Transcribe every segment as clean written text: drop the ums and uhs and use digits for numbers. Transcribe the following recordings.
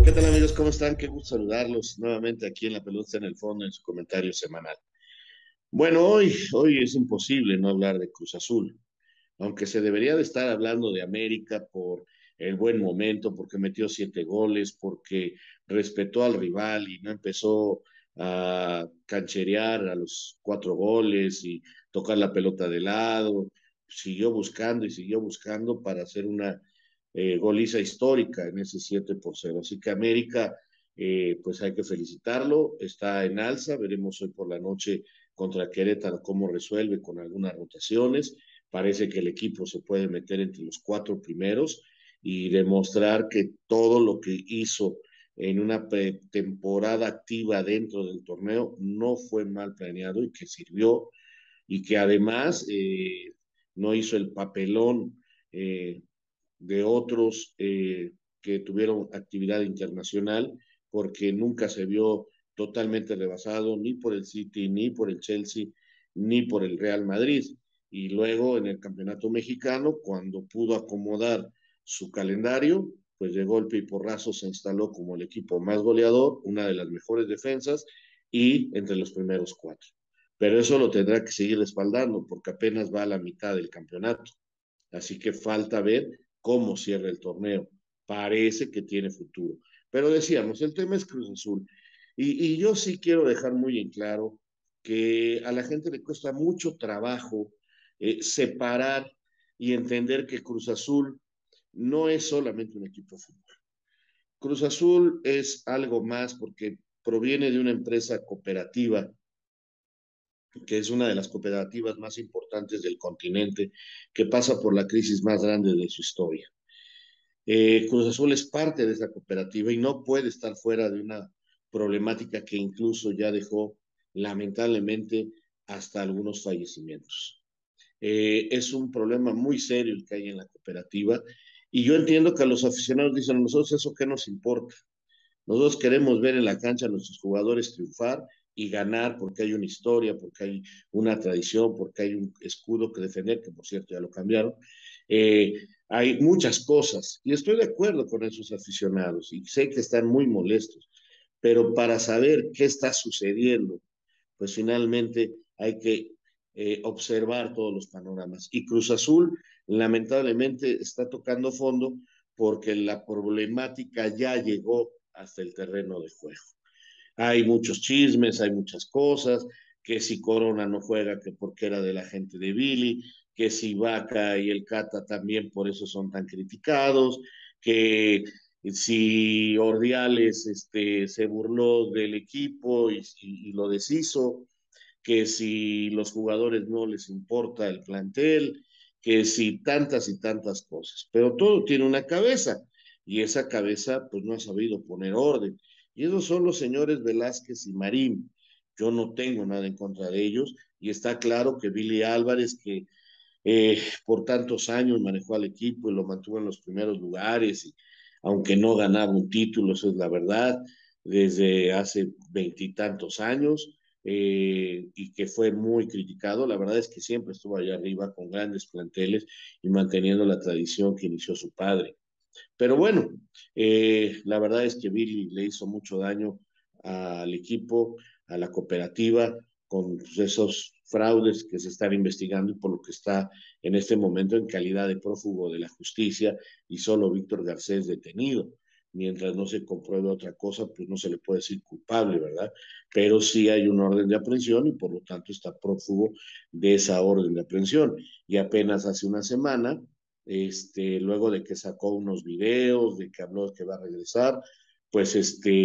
¿Qué tal amigos? ¿Cómo están? Qué gusto saludarlos nuevamente aquí en La Pelota en el Fondo en su comentario semanal. Bueno, hoy es imposible no hablar de Cruz Azul, aunque se debería de estar hablando de América por el buen momento, porque metió 7 goles, porque respetó al rival y no empezó a cancherear a los 4 goles y tocar la pelota de lado. Siguió buscando y siguió buscando para hacer una goliza histórica en ese 7-0. Así que América, pues hay que felicitarlo, está en alza, veremos hoy por la noche contra Querétaro cómo resuelve con algunas rotaciones. Parece que el equipo se puede meter entre los 4 primeros y demostrar que todo lo que hizo en una temporada activa dentro del torneo no fue mal planeado y que sirvió y que además no hizo el papelón de otros que tuvieron actividad internacional, porque nunca se vio totalmente rebasado ni por el City, ni por el Chelsea, ni por el Real Madrid. Y luego en el Campeonato Mexicano, cuando pudo acomodar su calendario, pues de golpe y porrazo se instaló como el equipo más goleador, una de las mejores defensas y entre los primeros 4. Pero eso lo tendrá que seguir respaldando porque apenas va a la mitad del campeonato. Así que falta ver cómo cierra el torneo. Parece que tiene futuro. Pero decíamos, el tema es Cruz Azul. Y yo sí quiero dejar muy en claro que a la gente le cuesta mucho trabajo separar y entender que Cruz Azul no es solamente un equipo de fútbol. Cruz Azul es algo más porque proviene de una empresa cooperativa que es una de las cooperativas más importantes del continente, que pasa por la crisis más grande de su historia. Cruz Azul es parte de esa cooperativa y no puede estar fuera de una problemática que incluso ya dejó lamentablemente hasta algunos fallecimientos. Es un problema muy serio el que hay en la cooperativa y yo entiendo que a los aficionados dicen, a nosotros eso qué nos importa. Nosotros queremos ver en la cancha a nuestros jugadores triunfar y ganar porque hay una historia, porque hay una tradición, porque hay un escudo que defender, que por cierto ya lo cambiaron. Eh, hay muchas cosas y estoy de acuerdo con esos aficionados y sé que están muy molestos, pero para saber qué está sucediendo, pues finalmente hay que observar todos los panoramas. Y Cruz Azul lamentablemente está tocando fondo porque la problemática ya llegó hasta el terreno de juego. Hay muchos chismes, hay muchas cosas, que si Corona no juega, que porque era de la gente de Billy, que si Vaca y el Cata también por eso son tan criticados, que si Ordiales se burló del equipo y lo deshizo, que si los jugadores no les importa el plantel, que si tantas y tantas cosas. Pero todo tiene una cabeza y esa cabeza pues no ha sabido poner orden. Y esos son los señores Velázquez y Marín. Yo no tengo nada en contra de ellos y está claro que Billy Álvarez, que por tantos años manejó al equipo y lo mantuvo en los primeros lugares, y aunque no ganaba un título, eso es la verdad, desde hace veintitantos años, y que fue muy criticado, la verdad es que siempre estuvo allá arriba con grandes planteles y manteniendo la tradición que inició su padre. Pero bueno, la verdad es que Billy le hizo mucho daño al equipo, a la cooperativa, con pues, esos fraudes que se están investigando y por lo que está en este momento en calidad de prófugo de la justicia y solo Víctor Garcés detenido. Mientras no se compruebe otra cosa, pues no se le puede decir culpable, ¿verdad? Pero sí hay un orden de aprehensión y por lo tanto está prófugo de esa orden de aprehensión. Y apenas hace una semana luego de que sacó unos videos, de que habló que va a regresar, pues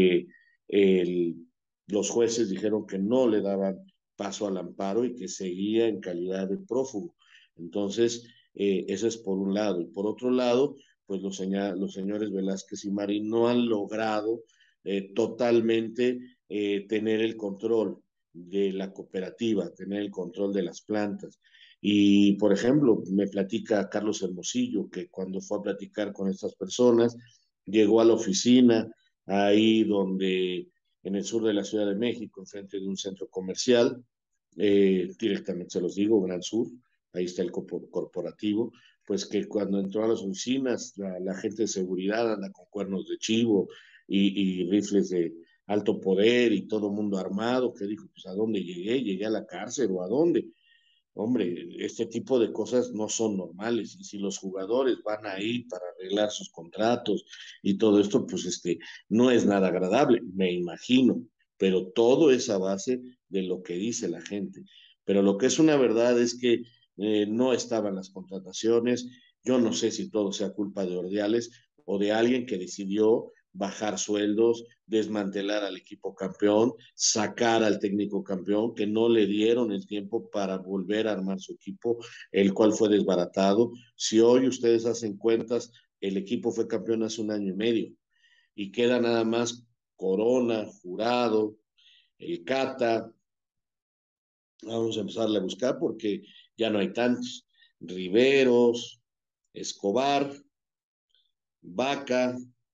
el, los jueces dijeron que no le daban paso al amparo y que seguía en calidad de prófugo. Entonces, eso es por un lado. Y por otro lado, pues los señores Velázquez y Marín no han logrado totalmente tener el control de la cooperativa, tener el control de las plantas. Y, por ejemplo, me platica Carlos Hermosillo que cuando fue a platicar con estas personas, llegó a la oficina ahí donde, en el sur de la Ciudad de México, enfrente de un centro comercial, directamente se los digo, Gran Sur, ahí está el corporativo, pues que cuando entró a las oficinas, la gente de seguridad anda con cuernos de chivo, y rifles de alto poder y todo mundo armado, que dijo, pues ¿a dónde llegué? ¿Llegué a la cárcel o a dónde? Hombre, este tipo de cosas no son normales y si los jugadores van ahí para arreglar sus contratos y todo esto, pues no es nada agradable, me imagino, pero todo es a base de lo que dice la gente. Pero lo que es una verdad es que no estaban las contrataciones, yo no sé si todo sea culpa de Ordiales o de alguien que decidió bajar sueldos, desmantelar al equipo campeón, sacar al técnico campeón, que no le dieron el tiempo para volver a armar su equipo, el cual fue desbaratado. Si hoy ustedes hacen cuentas, el equipo fue campeón hace un año y medio y queda nada más Corona, Jurado, el Cata. Vamos a empezarle a buscar porque ya no hay tantos. Riveros, Escobar, Vaca,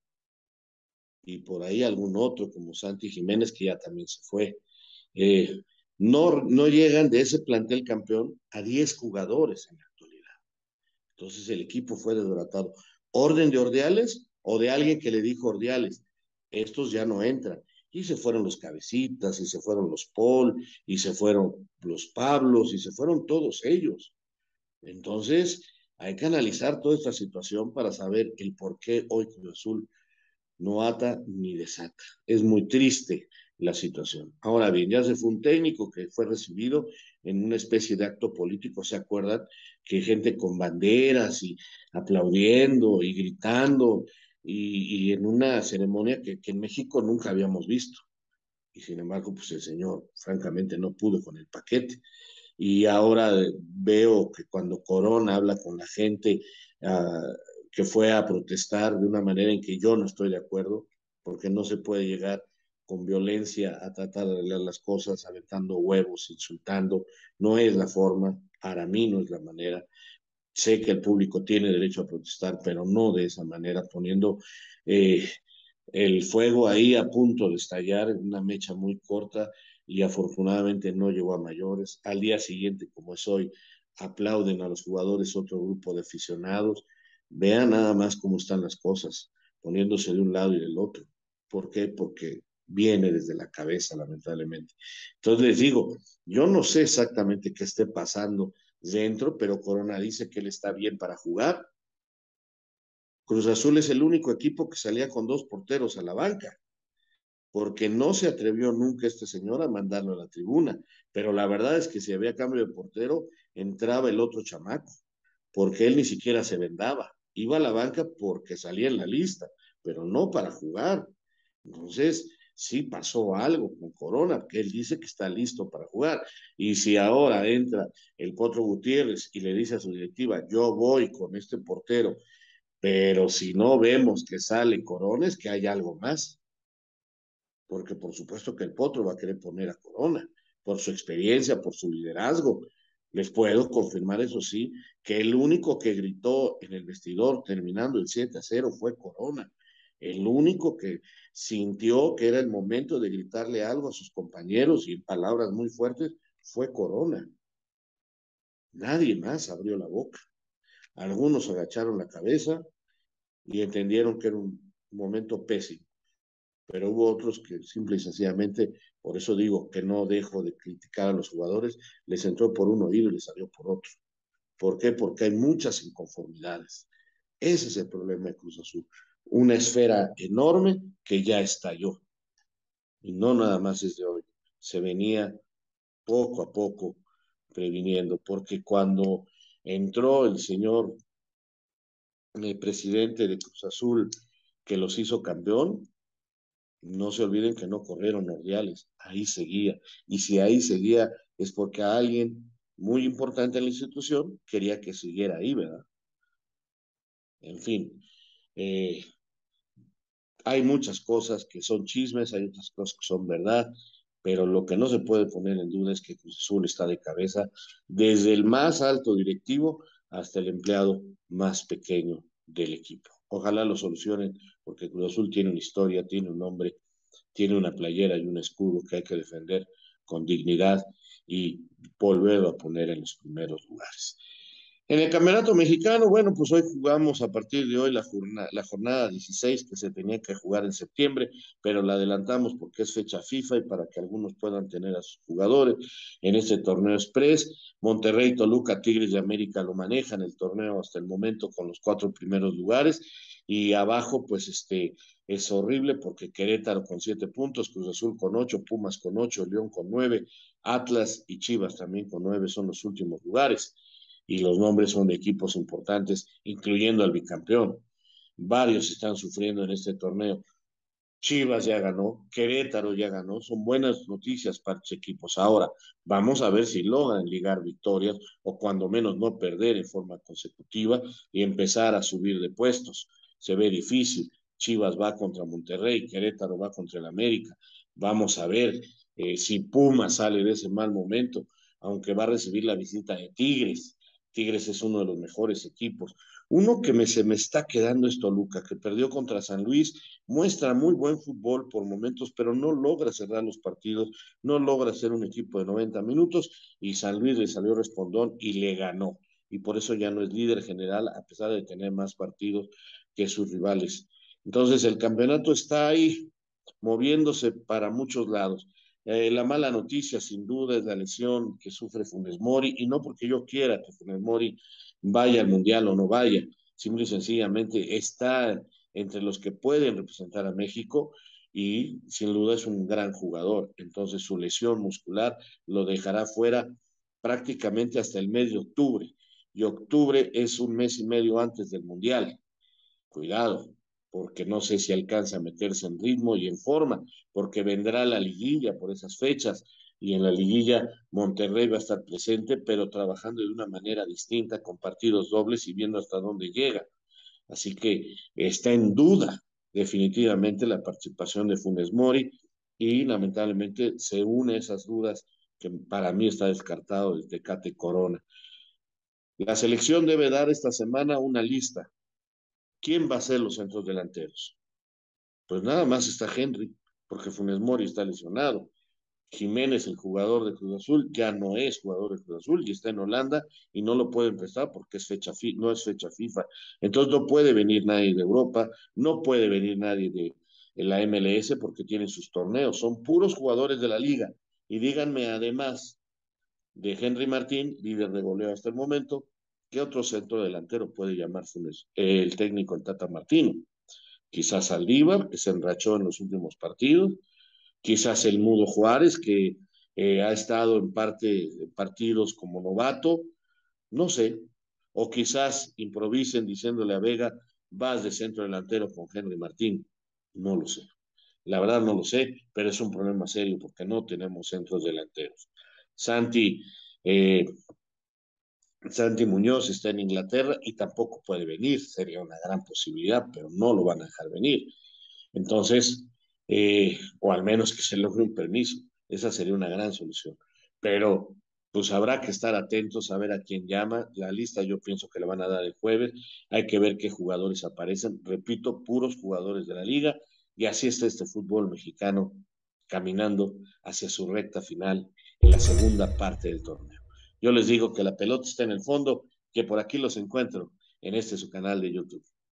y por ahí algún otro como Santi Jiménez que ya también se fue. Eh, no llegan de ese plantel campeón a 10 jugadores en la actualidad. Entonces el equipo fue desbaratado. ¿Orden de Ordiales o de alguien que le dijo Ordiales? Estos ya no entran. Y se fueron los Cabecitas, y se fueron los Paul, y se fueron los Pablos, y se fueron todos ellos. Entonces, hay que analizar toda esta situación para saber el por qué hoy Cruz Azul no ata ni desata. Es muy triste la situación. Ahora bien, ya se fue un técnico que fue recibido en una especie de acto político, ¿se acuerdan? Que gente con banderas y aplaudiendo y gritando y en una ceremonia que en México nunca habíamos visto. Y sin embargo, pues el señor francamente no pudo con el paquete. Y ahora veo que cuando Corona habla con la gente que fue a protestar de una manera en que yo no estoy de acuerdo, porque no se puede llegar con violencia a tratar de arreglar las cosas, aventando huevos, insultando, no es la forma, para mí no es la manera. Sé que el público tiene derecho a protestar, pero no de esa manera, poniendo eh, el fuego ahí a punto de estallar en una mecha muy corta y afortunadamente no llegó a mayores. Al día siguiente, como es hoy, aplauden a los jugadores otro grupo de aficionados. Vean nada más cómo están las cosas, poniéndose de un lado y del otro. ¿Por qué? Porque viene desde la cabeza, lamentablemente. Entonces les digo, yo no sé exactamente qué esté pasando dentro, pero Corona dice que él está bien para jugar. Cruz Azul es el único equipo que salía con dos porteros a la banca, porque no se atrevió nunca este señor a mandarlo a la tribuna. Pero la verdad es que si había cambio de portero, entraba el otro chamaco, porque él ni siquiera se vendaba. Iba a la banca porque salía en la lista, pero no para jugar. Entonces, sí pasó algo con Corona, que él dice que está listo para jugar. Y si ahora entra el Potro Gutiérrez y le dice a su directiva, yo voy con este portero, pero si no vemos que sale Corona, es que hay algo más, porque por supuesto que el Potro va a querer poner a Corona, por su experiencia, por su liderazgo. Les puedo confirmar, eso sí, que el único que gritó en el vestidor terminando el 7-0 fue Corona. El único que sintió que era el momento de gritarle algo a sus compañeros y en palabras muy fuertes fue Corona. Nadie más abrió la boca. Algunos agacharon la cabeza y entendieron que era un momento pésimo, pero hubo otros que simple y sencillamente, por eso digo que no dejo de criticar a los jugadores, les entró por un oído y les salió por otro. ¿Por qué? Porque hay muchas inconformidades. Ese es el problema de Cruz Azul. Una esfera enorme que ya estalló. Y no nada más es de hoy. Se venía poco a poco previniendo, porque cuando entró el señor presidente de Cruz Azul que los hizo campeón, no se olviden que no corrieron Ordiales, ahí seguía. Y si ahí seguía es porque a alguien muy importante en la institución quería que siguiera ahí, ¿verdad? En fin, eh, hay muchas cosas que son chismes, hay otras cosas que son verdad, pero lo que no se puede poner en duda es que Cruz Azul está de cabeza desde el más alto directivo hasta el empleado más pequeño del equipo. Ojalá lo solucionen, porque Cruz Azul tiene una historia, tiene un nombre, tiene una playera y un escudo que hay que defender con dignidad y volverlo a poner en los primeros lugares. En el Campeonato Mexicano, bueno, pues hoy jugamos a partir de hoy la jornada 16 que se tenía que jugar en septiembre, pero la adelantamos porque es fecha FIFA y para que algunos puedan tener a sus jugadores en este torneo express. Monterrey, Toluca, Tigres de América lo manejan el torneo hasta el momento con los cuatro primeros lugares y abajo, pues es horrible porque Querétaro con 7 puntos, Cruz Azul con 8, Pumas con 8, León con 9, Atlas y Chivas también con 9 son los últimos lugares y los nombres son de equipos importantes, incluyendo al bicampeón. Varios están sufriendo en este torneo. Chivas ya ganó, Querétaro ya ganó, son buenas noticias para los equipos. Ahora, vamos a ver si logran ligar victorias o cuando menos no perder en forma consecutiva y empezar a subir de puestos. Se ve difícil. Chivas va contra Monterrey, Querétaro va contra el América. Vamos a ver si Puma sale de ese mal momento, aunque va a recibir la visita de Tigres. Tigres es uno de los mejores equipos. Uno que se me está quedando es Toluca, que perdió contra San Luis, muestra muy buen fútbol por momentos, pero no logra cerrar los partidos, no logra ser un equipo de 90 minutos y San Luis le salió respondón y le ganó. Y por eso ya no es líder general, a pesar de tener más partidos que sus rivales. Entonces el campeonato está ahí, moviéndose para muchos lados. La mala noticia, sin duda, es la lesión que sufre Funes Mori, y no porque yo quiera que Funes Mori vaya al Mundial o no vaya, simple y sencillamente está entre los que pueden representar a México y sin duda es un gran jugador. Entonces su lesión muscular lo dejará fuera prácticamente hasta el mes de octubre. Y octubre es un mes y medio antes del Mundial. Cuidado, porque no sé si alcanza a meterse en ritmo y en forma, porque vendrá la liguilla por esas fechas y en la liguilla Monterrey va a estar presente, pero trabajando de una manera distinta, con partidos dobles y viendo hasta dónde llega. Así que está en duda definitivamente la participación de Funes Mori y lamentablemente se une a esas dudas que para mí está descartado desde Cate Corona. La selección debe dar esta semana una lista. ¿Quién va a ser los centros delanteros? Pues nada más está Henry, porque Funes Mori está lesionado. Jiménez, el jugador de Cruz Azul, ya no es jugador de Cruz Azul y está en Holanda y no lo pueden prestar porque no es fecha FIFA. Entonces no puede venir nadie de Europa, no puede venir nadie de la MLS porque tienen sus torneos. Son puros jugadores de la liga. Y díganme, además de Henry Martín, líder de goleo hasta el momento, ¿qué otro centro delantero puede llamar el técnico el Tata Martino? Quizás Saldívar, que se enrachó en los últimos partidos, quizás el Mudo Juárez, que ha estado en parte de partidos como novato, no sé, o quizás improvisen diciéndole a Vega, vas de centro delantero con Henry Martín, no lo sé. La verdad no lo sé, pero es un problema serio porque no tenemos centros delanteros. Santi, eh, Santi Muñoz está en Inglaterra y tampoco puede venir, sería una gran posibilidad, pero no lo van a dejar venir. Entonces, o al menos que se logre un permiso, esa sería una gran solución. Pero pues habrá que estar atentos a ver a quién llama. La lista yo pienso que le van a dar el jueves. Hay que ver qué jugadores aparecen. Repito, puros jugadores de la liga. Y así está este fútbol mexicano caminando hacia su recta final en la segunda parte del torneo. Yo les digo que la pelota está en el fondo, que por aquí los encuentro en este su canal de YouTube.